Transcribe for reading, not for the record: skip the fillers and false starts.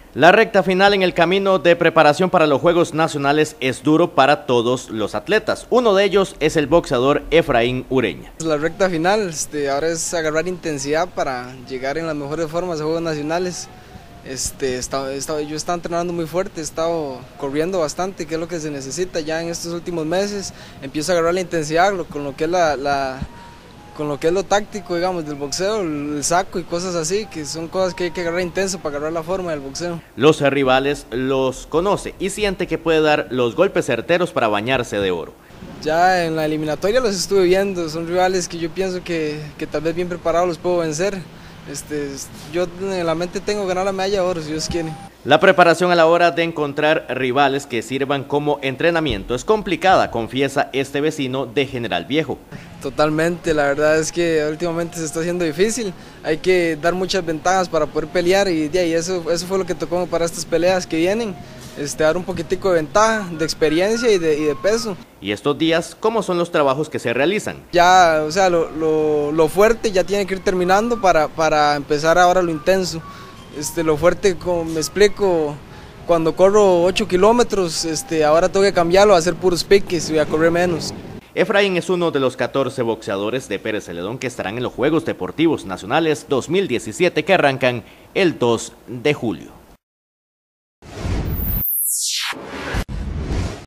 La recta final en el camino de preparación para los Juegos Nacionales es duro para todos los atletas. Uno de ellos es el boxeador Efraín Ureña. La recta final, ahora es agarrar intensidad para llegar en las mejores formas a Juegos Nacionales. Yo estaba entrenando muy fuerte, he estado corriendo bastante, que es lo que se necesita ya en estos últimos meses. Empiezo a agarrar la intensidad con lo que es lo táctico, digamos, del boxeo, el saco y cosas así, que son cosas que hay que agarrar intenso para agarrar la forma del boxeo. Los rivales los conoce y siente que puede dar los golpes certeros para bañarse de oro. Ya en la eliminatoria los estuve viendo, son rivales que yo pienso que tal vez bien preparados los puedo vencer. Yo en la mente tengo ganar la medalla de oro, si Dios quiere. La preparación a la hora de encontrar rivales que sirvan como entrenamiento es complicada, confiesa este vecino de General Viejo. Totalmente, la verdad es que últimamente se está haciendo difícil, hay que dar muchas ventajas para poder pelear y eso fue lo que tocó para estas peleas que vienen, dar un poquitico de ventaja, de experiencia y de peso. ¿Y estos días cómo son los trabajos que se realizan? Ya, o sea, lo fuerte ya tiene que ir terminando para empezar ahora lo intenso. Lo fuerte, como me explico, cuando corro 8 kilómetros, ahora tengo que cambiarlo a hacer puros piques y a correr menos. Efraín es uno de los 14 boxeadores de Pérez Celedón que estarán en los Juegos Deportivos Nacionales 2017 que arrancan el 2 de julio.